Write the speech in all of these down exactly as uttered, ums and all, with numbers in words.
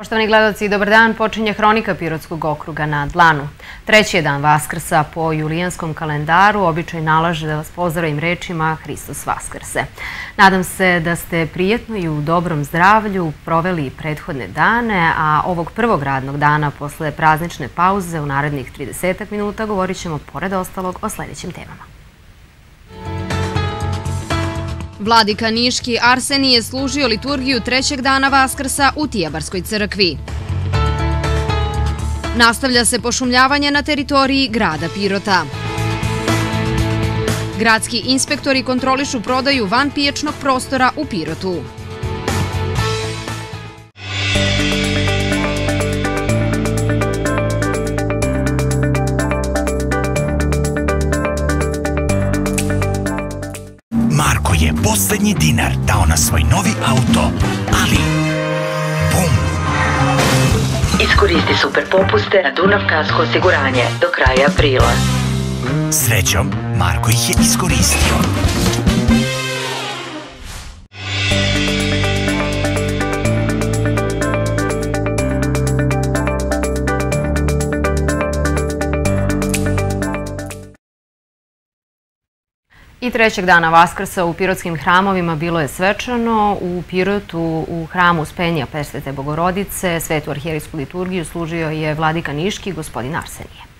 Poštovani gledalci, dobar dan. Počinje hronika Pirotskog okruga na dlanu. Treći je dan Vaskrsa po julijanskom kalendaru. Običaj nalaže da vas pozdravim rečima Hristos Vaskrse. Nadam se da ste prijetno i u dobrom zdravlju proveli prethodne dane, a ovog prvog radnog dana posle praznične pauze u narednih tridesetak minuta govorit ćemo pored ostalog o sljedećim temama. Vladika Niški Arsenije je služio liturgiju trećeg dana Vaskrsa u Tijabarskoj crkvi. Nastavlja se pošumljavanje na teritoriji grada Pirota. Gradski inspektori kontrolišu prodaju van pijačnog prostora u Pirotu. Marko je posljednji dinar dao na svoj novi auto, ali bum! Iskoristi super popuste na Dunav Kasko osiguranje do kraja aprila. Srećom, Marko ih je iskoristio. I trećeg dana Vaskrsa u pirotskim hramovima bilo je svečano. U Pirotu, u hramu Uspenja Presvete Bogorodice, svetu arhijerejsku liturgiju služio je vladika Niški, gospodin Arsenije.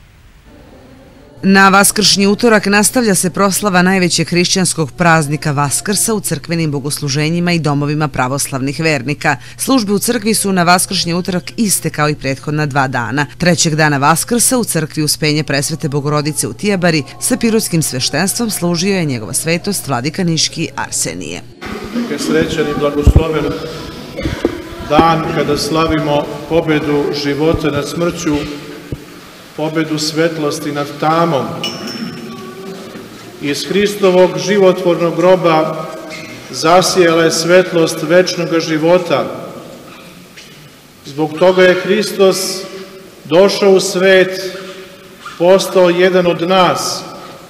Na vaskršnji utorak nastavlja se proslava najvećeg hrišćanskog praznika Vaskrsa u crkvenim bogosluženjima i domovima pravoslavnih vernika. Službe u crkvi su na vaskršnji utorak iste kao i prethodna dva dana. Trećeg dana Vaskrsa u crkvi Uspenje Presvete Bogorodice u Tijabari sa pirotskim sveštenstvom služio je njegova svetost vladika Niški Arsenije. Neka je srećan i blagosloven dan kada slavimo pobedu života nad smrću, pobedu svetlosti nad tamom. Iz Hristovog životvornog groba zasijala je svetlost večnog života. Zbog toga je Hristos došao u svet, postao jedan od nas.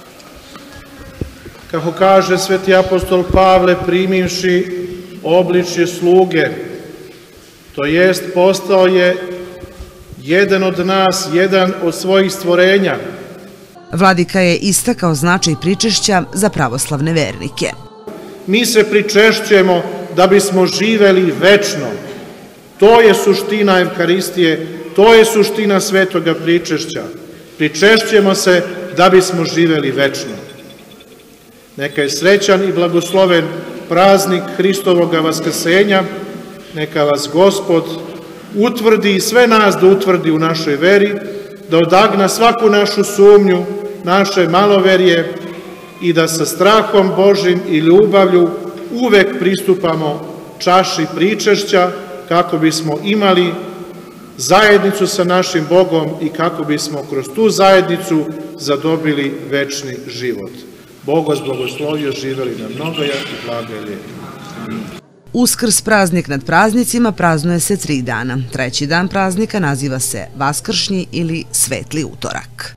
Kako kaže sveti apostol Pavle, primivši obličje sluge, to jest postao je jedan od nas, jedan od svojih stvorenja. Vladika je istakao značaj pričešća za pravoslavne vernike. Mi se pričešćujemo da bismo živeli večno. To je suština Evharistije, to je suština svetoga pričešća. Pričešćujemo se da bismo živeli večno. Neka je srećan i blagosloven praznik Hristovoga vaskrsenja, neka vas Gospod utvrdi i sve nas da utvrdi u našoj veri, da odagna svaku našu sumnju, naše maloverje i da sa strahom Božim i ljubavlju uvek pristupamo čaši pričešća kako bismo imali zajednicu sa našim Bogom i kako bismo kroz tu zajednicu zadobili večni život. Bog vas blagoslovio, živeli na mnogoja i blaga i lijepa. Uskrs, praznik nad praznicima, praznuje se tri dana. Treći dan praznika naziva se Vaskršnji ili Svetli utorak.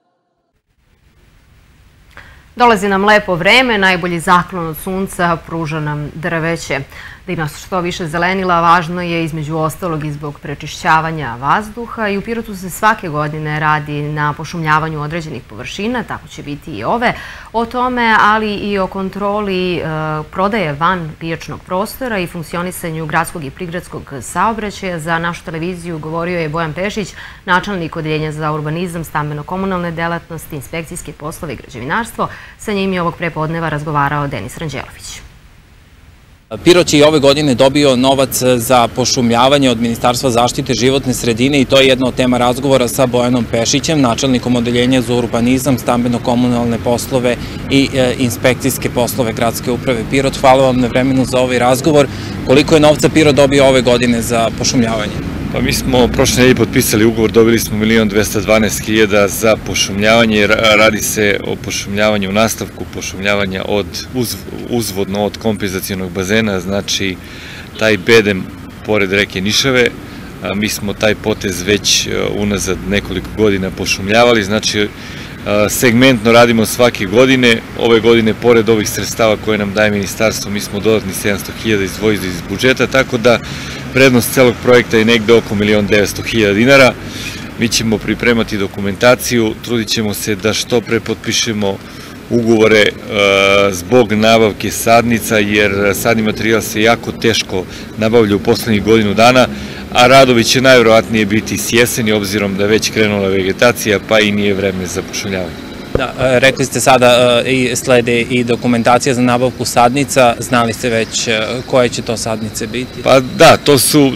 Dolazi nam lepo vreme, najbolji zaklon od sunca pruža nam drveće. Da ima što više zelenila, važno je između ostalog i zbog prečišćavanja vazduha i u Pirotu se svake godine radi na pošumljavanju određenih površina, tako će biti i ove. O tome, ali i o kontroli prodaje van pijačnog prostora i funkcionisanju gradskog i prigradskog saobraćaja za našu televiziju govorio je Bojan Pešić, načelnik Odeljenja za urbanizam, stambeno-komunalne delatnosti, inspekcijske poslove i građevinarstvo. Sa njim je ovog prepodneva razgovarao Denis Ranđelović. Pirot je i ove godine dobio novac za pošumljavanje od Ministarstva zaštite životne sredine i to je jedna od tema razgovora sa Bojanom Pešićem, načelnikom Odeljenja za urbanizam, stambeno-komunalne poslove i inspekcijske poslove Gradske uprave Pirot. Hvala vam na vremenu za ovaj razgovor. Koliko je novca Pirot dobio ove godine za pošumljavanje? Pa mi smo prošle nedelje potpisali ugovor, dobili smo milion dvesta dvanaest hiljada za pošumljavanje. Radi se o pošumljavanju u nastavku, pošumljavanja od, uz, uzvodno od kompenzacionog bazena, znači taj bedem pored reke Nišave. Mi smo taj potez već unazad nekoliko godina pošumljavali, znači segmentno radimo svake godine. Ove godine, pored ovih sredstava koje nam daje ministarstvo, mi smo dodatni sedamsto hiljada izdvojili iz budžeta, tako da prednost celog projekta je negde oko milion devetsto hiljada dinara. Mi ćemo pripremati dokumentaciju, trudit ćemo se da što pre potpišemo ugovore zbog nabavke sadnica, jer sadni materijal se jako teško nabavlja u poslednjih godinu dana, a radovi će najverovatnije biti s jeseni, obzirom da je već krenula vegetacija, pa i nije vreme za pošumljavanje. Da, rekli ste sada i slede i dokumentacija za nabavku sadnica, znali ste već koje će to sadnice biti? Pa da, to su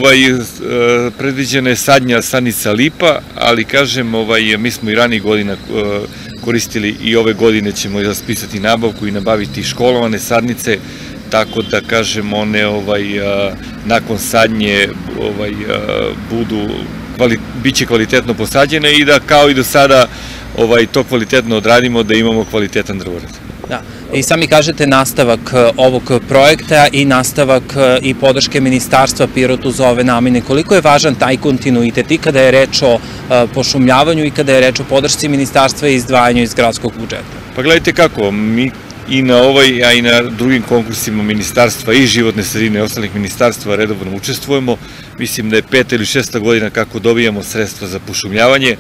predviđene sadnja sadnica lipa, ali kažem, mi smo i ranijih godina koristili i ove godine ćemo raspisati nabavku i nabaviti školovane sadnice, tako da kažem, one nakon sadnje budu, bit će kvalitetno posađene i da kao i do sada to kvalitetno odradimo, da imamo kvalitetan drvored. Da, i sami kažete nastavak ovog projekta i nastavak i podrške Ministarstva Pirotu za ove namene. Koliko je važan taj kontinuitet i kada je reč o pošumljavanju i kada je reč o podršci Ministarstva i izdvajanju iz gradskog budžeta? Pa gledajte kako, mi i na ovoj, a i na drugim konkursima Ministarstva i životne sredine i ostalih ministarstva redovno učestvujemo. Mislim da je peta ili šesta godina kako dobijamo sredstva za pošumljavanje.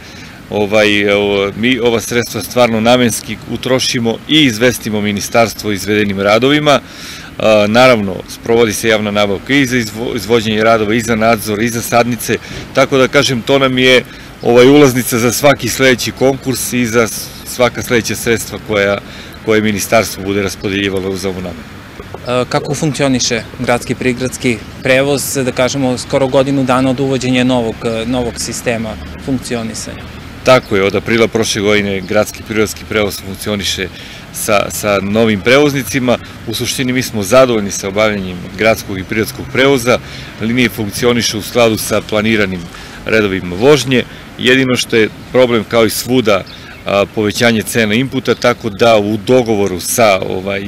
Mi ova sredstva stvarno namenski utrošimo i izvestimo ministarstvo o izvedenim radovima. Naravno, sprovodi se javna nabavka i za izvođenje radova, i za nadzor, i za sadnice, tako da kažem, to nam je ulaznica za svaki sledeći konkurs i za svaka sledeća sredstva koje ministarstvo bude raspodeljivalo za ovu namenu. Kako funkcioniše gradski prigradski prevoz, da kažemo, skoro godinu dana od uvođenja novog sistema funkcionisanja? Tako je, od aprila prošle godine gradski prigradski prevoz funkcioniše sa novim prevoznicima. U suštini mi smo zadovoljni sa obavljanjem gradskog i prigradskog prevoza. Linije funkcioniše u skladu sa planiranim redovima vožnje. Jedino što je problem, kao i svuda, povećanje cena inputa, tako da u dogovoru sa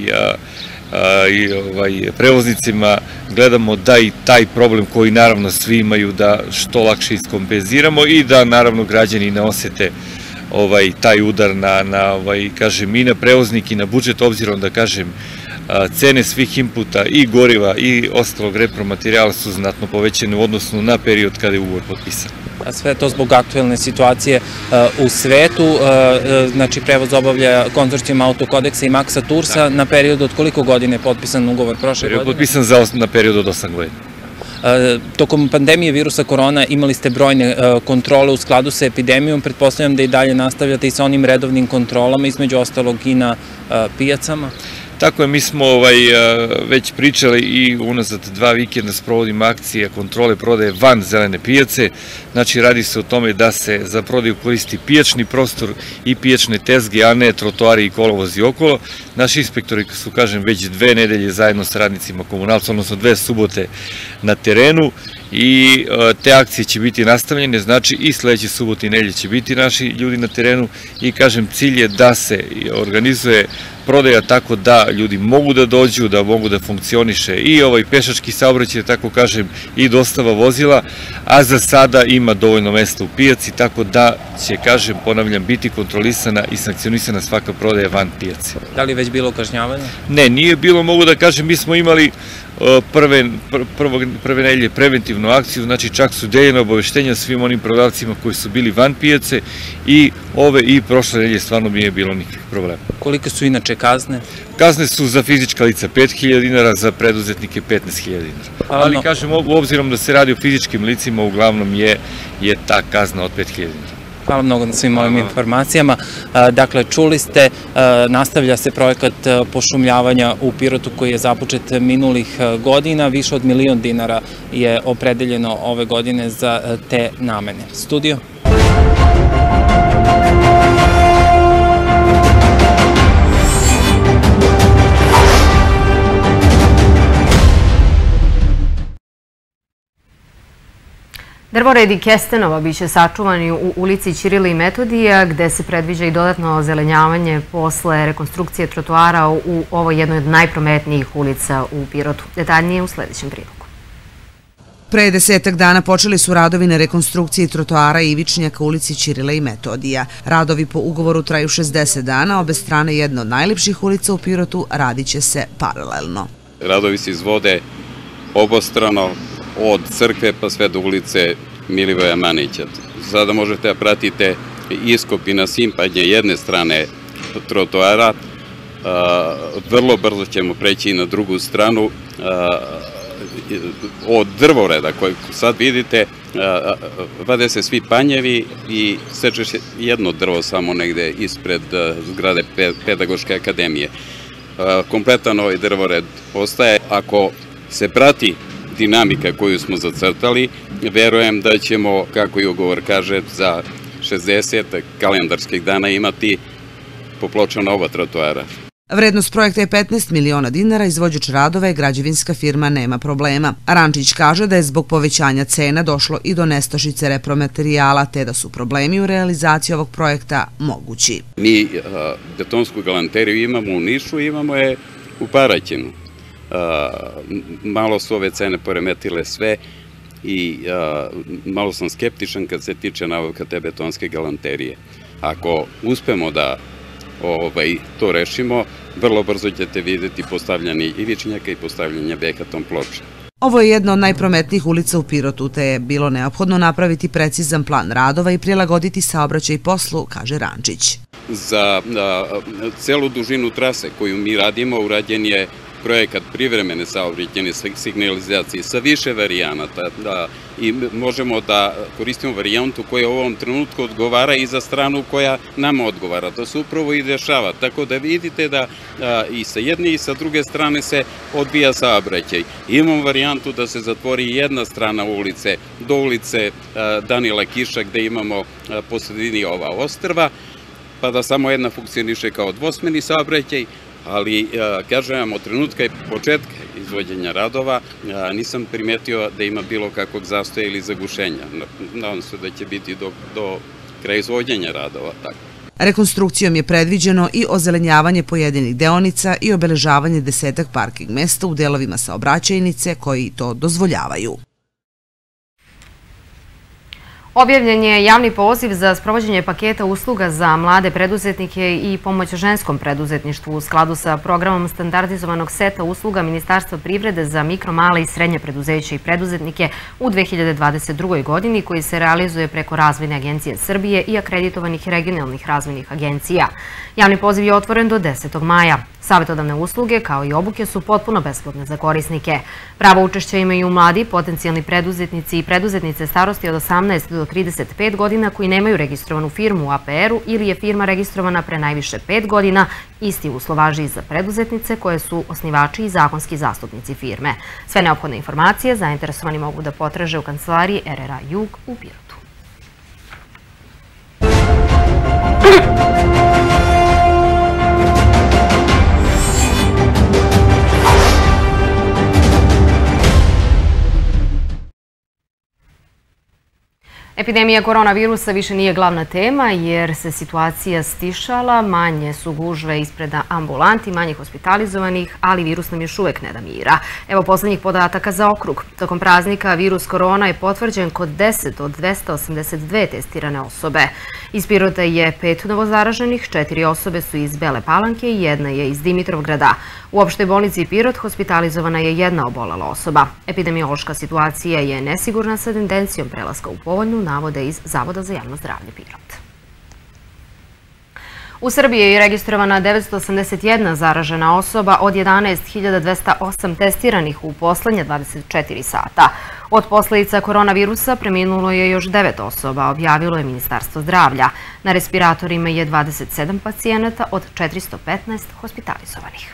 prevoznicima gledamo da i taj problem koji naravno svi imaju da što lakše iskompenziramo i da naravno građani ne osete taj udar i na prevoznik i na budžet, obzirom da kažem cene svih inputa i goriva i ostalog repromaterijala su znatno povećane u odnosu na period kada je ugovor potpisan. Sve to zbog aktuelne situacije u svetu, znači prevoz obavlja konzorcijum Autokodeksa i Maksa Tursa na period od koliko godine je potpisan ugovor prošle godine? Potpisan na period od osam godina. Tokom pandemije virusa korona imali ste brojne kontrole u skladu sa epidemijom, pretpostavljam da i dalje nastavljate i sa onim redovnim kontrolama, između ostalog i na pijacama? Tako je, mi smo već pričali i unazad dva vikenda sprovodimo akcije kontrole prodaje van zelene pijace. Znači, radi se o tome da se za prodaju koristi pijačni prostor i pijačne tezge, a ne trotoari i kolovozi okolo. Naši inspektori su, kažem, već dve nedelje zajedno sa radnicima komunalca, odnosno dve subote na terenu i te akcije će biti nastavljene, znači i sledeće subote i nedelje će biti naši ljudi na terenu i, kažem, cilj je da se organizuje prodaja tako da ljudi mogu da dođu, da mogu da funkcioniše i ovaj pešački saobraćaj, tako kažem, i dostava vozila, a za sada ima dovoljno mesta u pijaci, tako da će, kažem, ponavljam, biti kontrolisana i sankcionisana svaka prodaja van pijace. Da li je već bilo kažnjavanja? Ne, nije bilo, mogu da kažem, mi smo imali prve nedelje preventivnu akciju, znači čak su deljena obaveštenja svim onim prodavcima koji su bili van pijace i ove i prošle nedelje stvarno nije bilo nikakvih problema. Kolike su inače kazne? Kazne su za fizička lica pet hiljada dinara, za preduzetnike petnaest hiljada dinara. Ali, kažem, obzirom da se radi o fizičkim licima, uglavnom je ta kazna od pet hiljada dinara. Hvala mnogo na svim ovim informacijama. Dakle, čuli ste, nastavlja se projekat pošumljavanja u Pirotu koji je započet minulih godina. Više od milion dinara je opredeljeno ove godine za te namene. Studio? Drvored i kestenova biće sačuvani u ulici Ćirila i Metodija, gde se predviđa i dodatno ozelenjavanje posle rekonstrukcije trotoara u ovoj jednoj od najprometnijih ulica u Pirotu. Detaljnije u sledećem prilogu. Pre desetak dana počeli su radovi na rekonstrukciji trotoara i ivičnjaka u ulici Ćirila i Metodija. Radovi po ugovoru traju šezdeset dana, obe strane jedne od najlepših ulica u Pirotu radit će se paralelno. Radovi se izvode obostrano, od crkve pa sve do ulice Milivoja Manića. Sada možete da pratite iskop i nasimpanje jedne strane trotoara. Vrlo brzo ćemo preći na drugu stranu. Od drvoreda koje sad vidite, vade se svi panjevi i seče se jedno drvo samo negde ispred zgrade Pedagoške akademije. Kompletan ovaj drvored ostaje. Ako se prati dinamika koju smo zacrtali, verujem da ćemo, kako i ugovor kaže, za šezdeset kalendarskih dana imati popločana oba trotoara. Vrednost projekta je petnaest miliona dinara, izvođač radova je građevinska firma Nema problema. Rančić kaže da je zbog povećanja cena došlo i do nestašice repromaterijala, te da su problemi u realizaciji ovog projekta mogući. Mi betonsku galanteriju imamo u Nišu, imamo je u Paraćinu. Malo su ove cene poremetile sve i malo sam skeptičan kad se tiče nabavka te betonske galanterije. Ako uspemo da to rešimo, vrlo brzo ćete vidjeti postavljanje ivičnjaka i postavljanje bekaton ploča. Ovo je jedna od najprometnijih ulica u Pirotu, te je bilo neophodno napraviti precizan plan radova i prilagoditi saobraćaj poslu, kaže Rančić. Za celu dužinu trase koju mi radimo urađen je projekat privremene saobraćajne signalizacije sa više varijanata i možemo da koristimo varijantu koja u ovom trenutku odgovara i za stranu koja nama odgovara. To se upravo i dešava, tako da vidite da i sa jedne i sa druge strane se odvija saobraćaj. Imamo varijantu da se zatvori jedna strana ulice do ulice Danila Kiša gde imamo po sredini ova ostrva, pa da samo jedna funkcioniše kao dvosmeni saobraćaj, ali kažem vam, od trenutka i početka izvođenja radova nisam primetio da ima bilo kakvog zastoja ili zagušenja. Nadam se da će biti do kraja izvođenja radova tako. Rekonstrukcijom je predviđeno i ozelenjavanje pojedinih deonica i obeležavanje desetak parking mesta u delovima saobraćajnice koji to dozvoljavaju. Objavljen je javni poziv za sprovođenje paketa usluga za mlade preduzetnike i pomoć ženskom preduzetništvu u skladu sa programom standardizovanog seta usluga Ministarstva privrede za mikro, male i srednje preduzeće i preduzetnike u dve hiljade dvadeset drugoj godini koji se realizuje preko Razvojne agencije Srbije i akreditovanih regionalnih razvojnih agencija. Javni poziv je otvoren do desetog maja. Savetodavne usluge kao i obuke su potpuno besplatne za korisnike. Pravo učešća imaju mladi, potencijalni preduzetnici i preduzetnice starosti od osamnaest do trideset pet godina koji nemaju registrovanu firmu u A P R-u ili je firma registrovana pre najviše pet godina. Isti uslov važi i za preduzetnice koje su osnivači i zakonski zastupnici firme. Sve neophodne informacije zainteresovani mogu da potraže u kancelariji R R A Jug u Pirotu. Epidemija koronavirusa više nije glavna tema jer se situacija stišala, manje su gužve ispred ambulanti, manje hospitalizovanih, ali virus nam još uvek ne da mira. Evo poslednjih podataka za okrug. Tokom praznika virus korona je potvrđen kod deset od dvesta osamdeset dve testirane osobe. Iz Pirota je pet novozaraženih, četiri osobe su iz Bele Palanke i jedna je iz Dimitrovgrada. U opštoj bolnici Pirot hospitalizovana je jedna obolela osoba. Epidemiološka situacija je nesigurna sa tendencijom prelaska u povoljnu, navode iz Zavoda za javno zdravlje Pirot. U Srbiji je registrovana devetsto osamdeset jedna zaražena osoba od jedanaest hiljada dvesta osam testiranih u poslednje dvadeset četiri sata. Od posledica koronavirusa preminulo je još devet osoba, objavilo je Ministarstvo zdravlja. Na respiratorima je dvadeset sedam pacijenata od četiristo petnaest hospitalizovanih.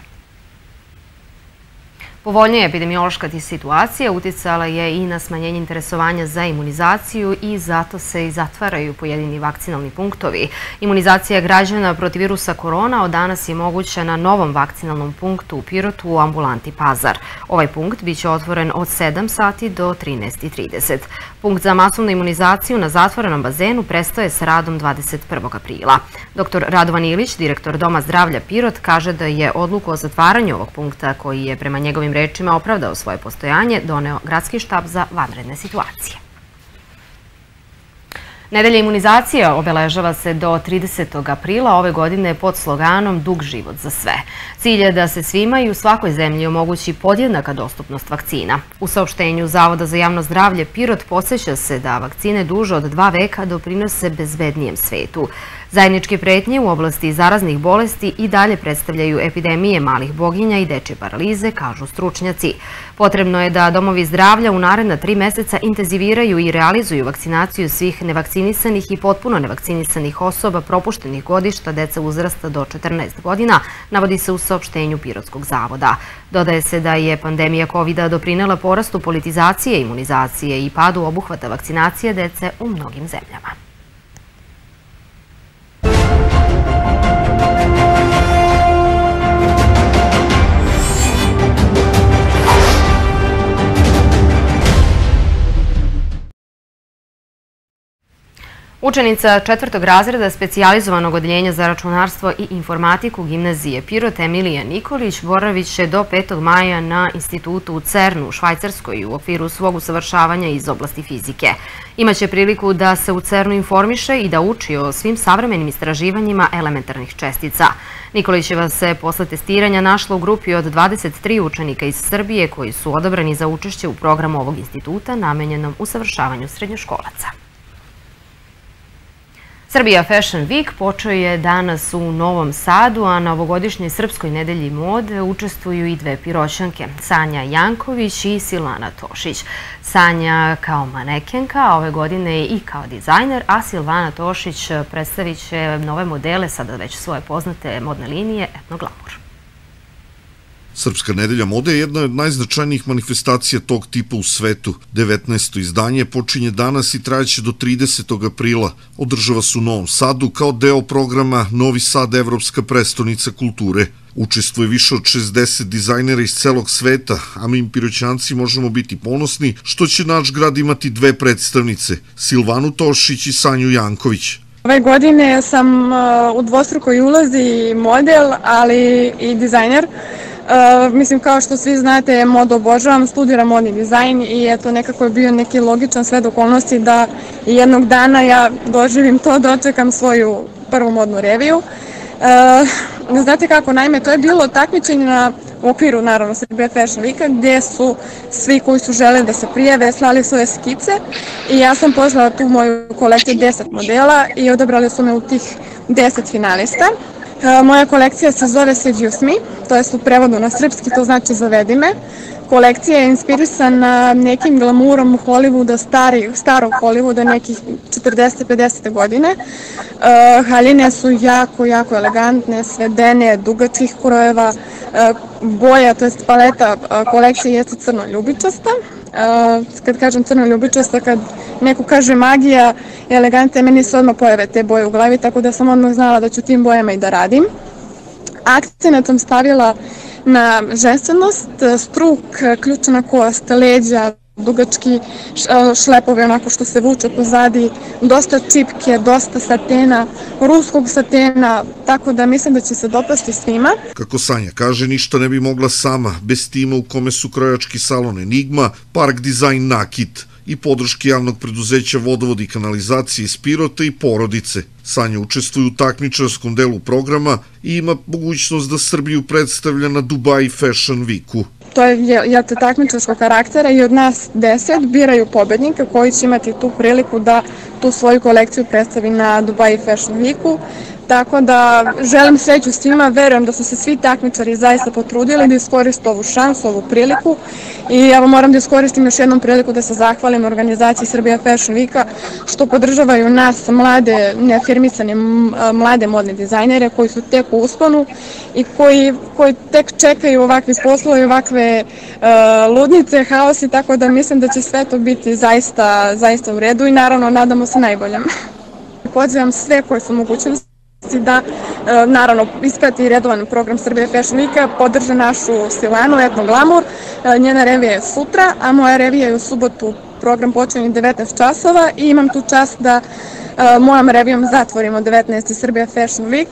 Povoljnija epidemiološka situacija uticala je i na smanjenje interesovanja za imunizaciju i zato se i zatvaraju pojedini vakcinalni punktovi. Imunizacija građana protiv virusa korona od danas je moguća na novom vakcinalnom punktu u Pirotu u ambulanti Pazar. Ovaj punkt biće otvoren od sedam sati do trinaest i trideset. Punkt za masovnu imunizaciju na zatvorenom bazenu prestaje sa radom dvadeset prvog aprila. Doktor Radovan Ilić, direktor Doma zdravlja Pirot, kaže da je odluku o zatvaranju ovog punkta, koji je prema njegovim rečima opravdao svoje postojanje, doneo Gradski štab za vanredne situacije. Nedelja imunizacije obeležava se do tridesetog aprila ove godine pod sloganom Dug život za sve. Cilj je da se svima i u svakoj zemlji omogući podjednaka dostupnost vakcina. U saopštenju Zavoda za javno zdravlje Pirot podsjeća se da vakcine duže od dva veka doprinose bezbednijem svetu. Zajedničke pretnje u oblasti zaraznih bolesti i dalje predstavljaju epidemije malih boginja i dečje paralize, kažu stručnjaci. Potrebno je da domovi zdravlja u naredna tri meseca intenziviraju i realizuju vakcinaciju svih nevakcinisanih i potpuno nevakcinisanih osoba propuštenih godišta dece uzrasta do četrnaest godina, navodi se u saopštenju Pirotskog zavoda. Dodaje se da je pandemija kovida doprinela porastu politizacije imunizacije i padu obuhvata vakcinacije dece u mnogim zemljama. Učenica četvrtog razreda specijalizovanog odeljenja za računarstvo i informatiku gimnazije Pirot Emilija Nikolić boravit će do petog maja na institutu u Cernu u Švajcarskoj u okviru svog usavršavanja iz oblasti fizike. Imaće priliku da se u Cernu informiše i da uči o svim savremenim istraživanjima elementarnih čestica. Nikolićeva se posle testiranja našla u grupi od dvadeset tri učenika iz Srbije koji su odabrani za učešće u programu ovog instituta namenjenom usavršavanju srednjoškolaca. Srbija Fashion Week počeo je danas u Novom Sadu, a na ovogodišnjoj Srpskoj nedelji mode učestvuju i dve Piroćanke, Sanja Janković i Silvana Tošić. Sanja kao manekenka, a ove godine i kao dizajner, a Silvana Tošić predstavit će nove modele, sada već svoje poznate modne linije Etno Glamour. Srpska nedelja mode je jedna od najznačajnijih manifestacija tog tipa u svetu. devetnaesto izdanje počinje danas i trajaće do tridesetog aprila. Održava se u Novom Sadu kao deo programa Novi Sad, Evropska prestonica kulture. Učestvuje više od šezdeset dizajnera iz celog sveta, a mi Piroćanci možemo biti ponosni što će naš grad imati dve predstavnice, Silvanu Tošić i Sanju Janković. Ove godine sam u dvostrukoj ulozi model, ali i dizajner. Uh, mislim, kao što svi znate, modu obožavam, studiram modni dizajn i eto, nekako je bio neki logičan sled okolnosti da jednog dana ja doživim to, dočekam svoju prvu modnu reviju. Uh, znate kako, naime, to je bilo takmičenje na u okviru, naravno, Srbija Fashion Weeka, gdje su svi koji su želeli da se prijave slali svoje skice i ja sam poslala tu moju kolekciju deset modela i odabrali su me u tih deset finalista. Moja kolekcija se zove Seduce Me, to je u prevodu na srpski, to znači zavedi me. Kolekcija je inspirisana nekim glamurom Hollywooda, stari, starog Hollywooda, nekih četrdeset pedeset godine. Uh, haljine su jako, jako elegantne, svedene, dugačkih krojeva. Uh, boja, to je paleta uh, kolekcije jeste crno-ljubičasta. Uh, kad kažem crno-ljubičasta, kad neko kaže magija, elegante, meni se odmah pojave te boje u glavi, tako da sam odmah znala da ću tim bojama i da radim. Akcenat sam stavila na ženstvenost, struk, ključana kost, leđa, dugački šlepovi onako što se vuče pozadi, dosta čipke, dosta satena, ruskog satena, tako da mislim da će se dopasti svima. Kako Sanja kaže, ništa ne bi mogla sama, bez tima u kome su krojački salon Enigma, Park Design Nakit i podrške javnog preduzeća Vodovod i kanalizacije iz Pirota i porodice. Sanja učestvuje u takmičarskom delu programa i ima mogućnost da Srbiju predstavlja na Dubai Fashion Weeku. To je jel, takmičarskog karaktera i od nas deset biraju pobednika koji će imati tu priliku da tu svoju kolekciju predstavi na Dubai Fashion Weeku. Tako da želim sreću svima, verujem da su se svi takmičari zaista potrudili da iskoriste ovu šansu, ovu priliku i evo moram da iskoristim još jednom priliku da se zahvalim organizaciji Srbija Fashion Weeka što podržavaju nas mlade, neafirmisane mlade modne dizajnere koji su tek u usponu i koji, koji tek čekaju ovakve poslove i ovakve uh, ludnice, haosi, tako da mislim da će sve to biti zaista, zaista u redu i naravno nadamo se najboljem. Pozivam sve koje su mogućnosti da, naravno, isprati redovan program Srbije Fashion Weeka, podrže našu Silvanu, Etno Glamour. Njena revija je sutra, a moja revija je u subotu. Program počinje devetnaest časova i imam tu čast da mojom revijom zatvorimo devetnaesti Srbija Fashion Week.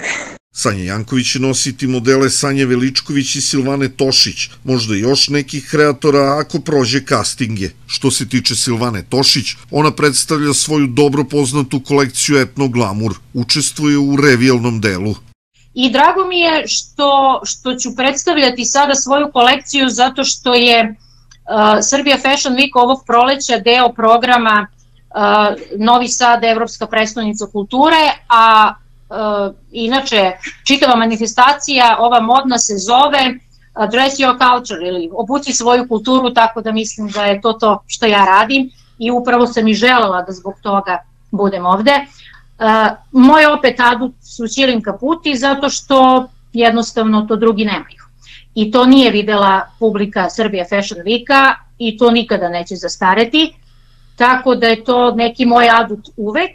Sanja Janković će nositi modele Sanje Veličković i Silvane Tošić, možda još nekih kreatora ako prođe castinge. Što se tiče Silvane Tošić, ona predstavlja svoju dobro poznatu kolekciju Etno Glamour, učestvuje u revijalnom delu. I drago mi je što, što ću predstavljati sada svoju kolekciju zato što je uh, Serbia Fashion Week ovog proleća deo programa uh, Novi Sad, Evropska prestonica kulture, a uh, inače čitava manifestacija, ova modna se zove uh, Dress Your Culture ili obuci svoju kulturu, tako da mislim da je to to što ja radim i upravo sam i želela da zbog toga budem ovde. Uh, moj opet adut su ćilim kaputi zato što jednostavno to drugi nemaju. I to nije videla publika Serbia Fashion Weeka i to nikada neće zastareti, tako da je to neki moj adut uvek,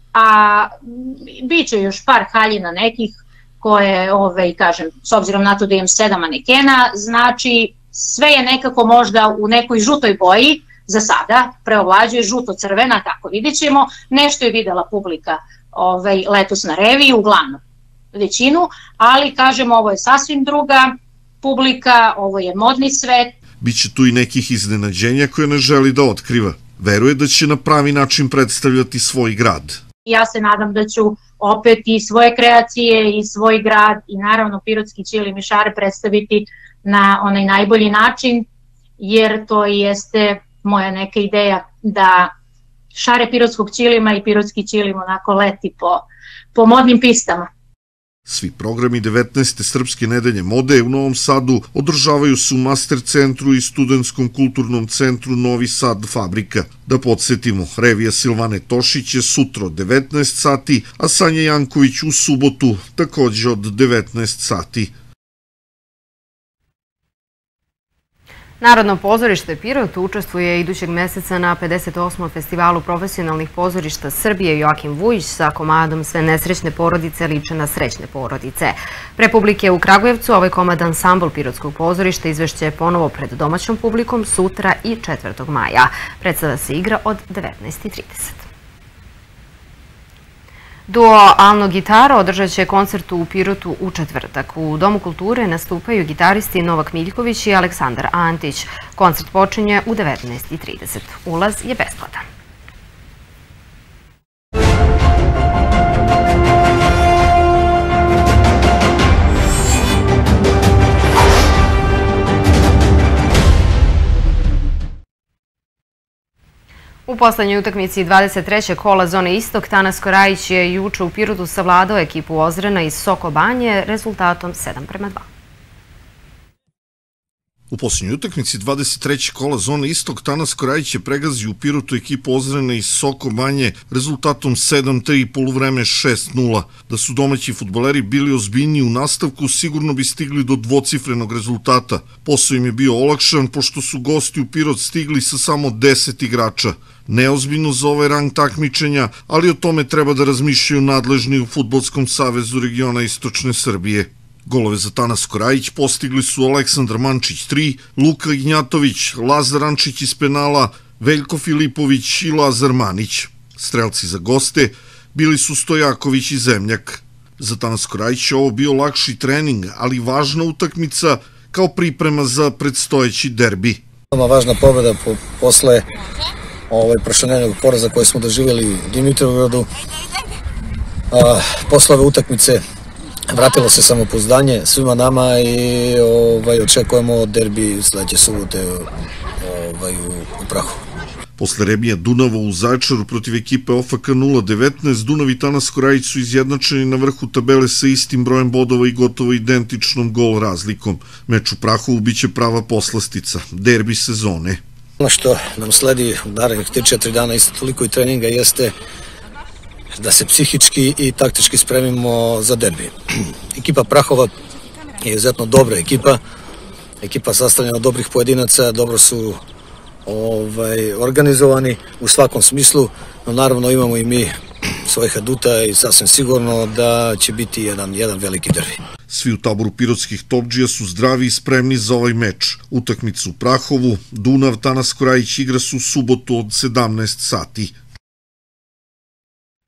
a bit će još par haljina nekih koje, ove, kažem, s obzirom na to da imam sedam manekena, znači sve je nekako možda u nekoj žutoj boji, za sada preovlađuje žuto-crvena, tako vidjet ćemo, nešto je videla publika ovaj, letos na reviji, uglavnom većinu, ali kažem ovo je sasvim druga publika, ovo je modni svet. Biće tu i nekih iznenađenja koje ne želi da otkriva. Veruje da će na pravi način predstavljati svoj grad. Ja se nadam da ću opet i svoje kreacije i svoj grad i naravno pirotski ćilim i šare predstaviti na onaj najbolji način, jer to jeste moja neka ideja da šare pirotskog ćilima i pirotski ćilim onako leti po, po modnim pistama. Svi programi devetnaeste Srpske nedelje mode u Novom Sadu održavaju se u Master centru i Studentskom kulturnom centru Novi Sad Fabrika. Da podsjetimo, revija Silvane Tošić je sutra od devetnaest sati, a Sanja Janković u subotu takođe od devetnaest sati. Narodno pozorište Pirot učestvuje idućeg meseca na pedeset osmom festivalu profesionalnih pozorišta Srbije Joakim Vujić sa komadom Sve nesrećne porodice liče na srećne porodice. Pre publike u Kragujevcu ovaj komad ansambl Pirotskog pozorišta izvešće ponovo pred domaćom publikom sutra i četvrtog maja. Predstava se igra od devetnaest i trideset. Duo Alno Gitara održat će koncert u Pirotu u četvrtak. U Domu kulture nastupaju gitaristi Novak Miljković i Aleksandar Antić. Koncert počinje u devetnaest i trideset. Ulaz je besplatan. U poslednjoj utakmici dvadeset trećeg kola zone Istok, Tanas Korajić je juče u Pirotu savladao ekipu Ozrena iz Soko Banje rezultatom sedam prema dva. U posljednjoj utakmici dvadeset trećeg kola zone Istok, Tanas Korajić je pregazio u Pirotu ekipu Ozrena iz Soko Banje rezultatom sedam tri i poluvreme šest nula. Da su domaći fudbaleri bili ozbiljniji u nastavku, sigurno bi stigli do dvocifrenog rezultata. Posao im je bio olakšan, pošto su gosti u Pirot stigli sa samo deset igrača. Neozbiljno za ovaj rang takmičenja, ali o tome treba da razmišljaju nadležni u Fudbalskom savezu regiona Istočne Srbije. Golove za Tanas Korajić postigli su Aleksandar Mančić tri, Luka Ignjatović, Lazar Ančić iz penala, Veljko Filipović i Lazar Manić. Strelci za goste bili su Stojaković i Zemljak. Za Tanas Korajić je ovo bio lakši trening, ali važna utakmica kao priprema za predstojeći derbi. Veoma važna pobjeda po, posle ovaj, prošlenenog poraza koje smo doživjeli u Dimitrovgradu. A, posle ove utakmice vratilo se samopouzdanje svima nama i ovaj, očekujemo derbi sledeće subote ovaj, u, u Prahu. Posle remija Dunava u Zaječaru protiv ekipe O F K nula devetnaest, Dunav i Tanas Korajić su izjednačeni na vrhu tabele sa istim brojem bodova i gotovo identičnom gol razlikom. Meč u Prahovu biće prava poslastica, derbi sezone. Ono što nam sledi u narednih tri četiri dana isto toliko i treninga jeste da se psihički i taktički spremimo za derbi. Ekipa Prahova je izuzetno dobra ekipa, ekipa sastavljena od dobrih pojedinaca, dobro su ovaj, organizovani u svakom smislu, no naravno imamo i mi svojih aduta i sasvim sigurno da će biti jedan, jedan veliki derbi. Svi u taboru pirotskih topdžija su zdravi i spremni za ovaj meč. Utakmicu u Prahovu, Dunav, Tanas Korajić igra su u subotu od sedamnaest sati.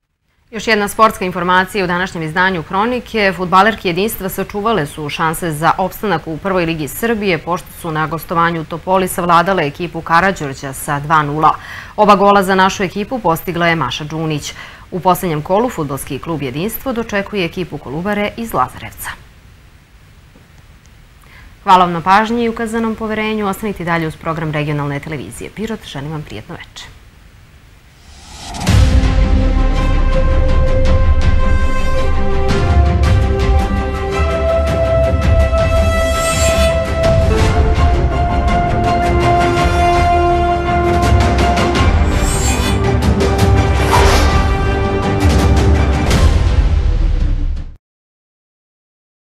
Još jedna sportska informacija u današnjem izdanju Hronike. Fudbalerke Jedinstva sačuvale su šanse za opstanak u prvoj ligi Srbije, pošto su na gostovanju u Topoli savladale ekipu Karađorđa sa dva nula. Oba gola za našu ekipu postigla je Maša Đunić. U posljednjem kolu fudbalski klub Jedinstvo dočekuje ekipu Kolubare iz Lazarevca. Hvala vam na pažnji i ukazanom poverenju. Ostanite dalje uz program regionalne televizije Pirot. Želim vam prijetno večer.